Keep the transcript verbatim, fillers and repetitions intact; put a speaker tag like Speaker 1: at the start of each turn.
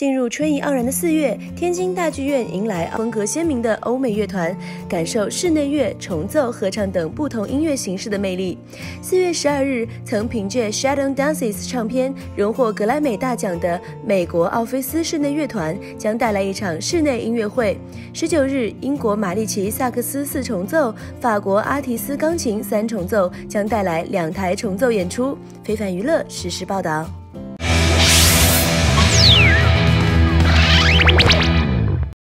Speaker 1: 进入春意盎然的四月，天津大剧院迎来风格鲜明的欧美乐团，感受室内乐、重奏、合唱等不同音乐形式的魅力。四月十二日，曾凭借 Shadow Dances 唱片荣获格莱美大奖的美国奥菲斯室内乐团将带来一场室内音乐会。十九日，英国马利奇萨克斯四重奏、法国阿提斯钢琴三重奏将带来两台重奏演出。非凡娱乐实时报道。